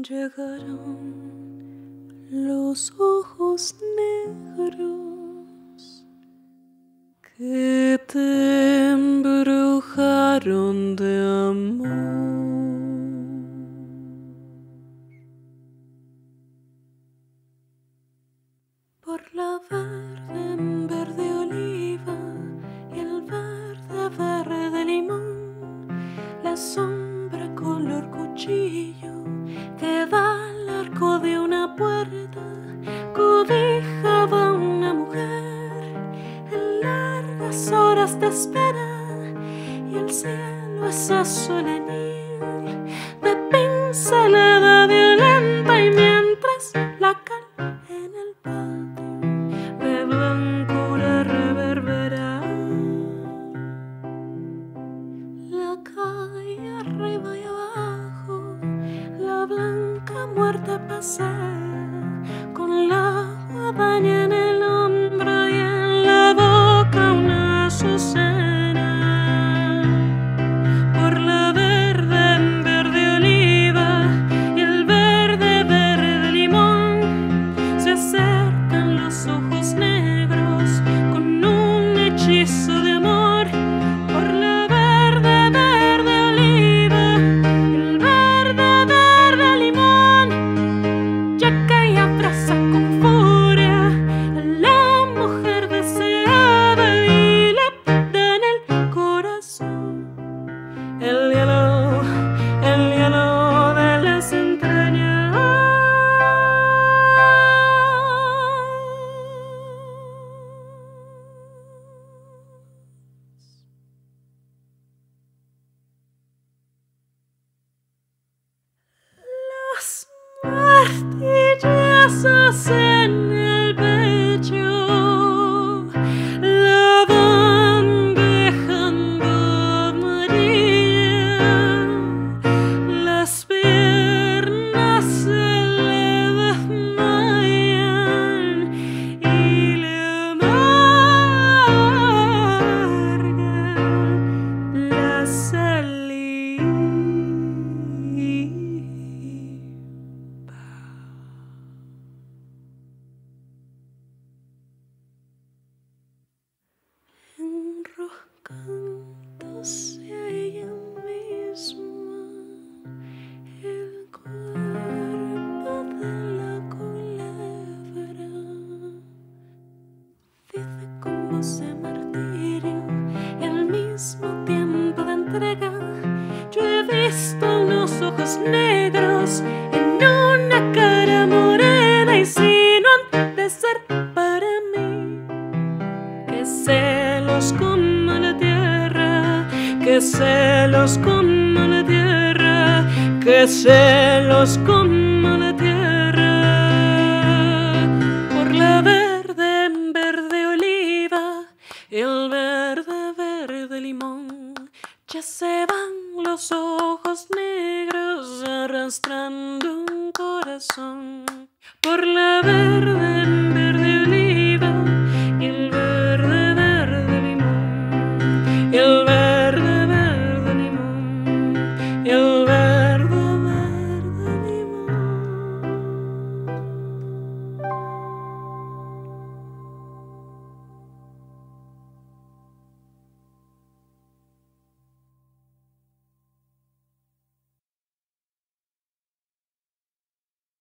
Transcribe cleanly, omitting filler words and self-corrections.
Llegaron los ojos negros que te embrujaron de amor. Por la verde en verde oliva y el verde verde limón, la sombra color cuchillo que da al arco de una puerta cobijaba a una mujer en largas horas de espera, y el cielo es azul añil de pincelada violenta, y mientras la cal en el patio de blancura reverbera, la calle arriba y abajo, la blanca muerte pasa con la guadaña en el hombro y en la boca una azucena. Por la verde en verde oliva y el verde verde limón se acercan los ojos negros con un hechizo de amor. Por la verde verde oliva y el verde verde limón checa y abraza con furia a la mujer deseada y le pide en el corazón el hielo de las entrañas. Los martillazos en el pecho la van dejando amarilla, las piernas se le desmayan y le amarga la saliva. Enroscándose a ella misma el cuerpo de la culebra, dice con voz de martirio y al mismo tiempo de entrega: yo he visto unos ojos negros en una cara morena, y si no han de ser para mí, que celos como la tierra, que celos como la tierra, que celos como la tierra. Por la verde en verde oliva y el verde verde limón ya se van los ojos negros arrastrando un corazón. Por la verde en verde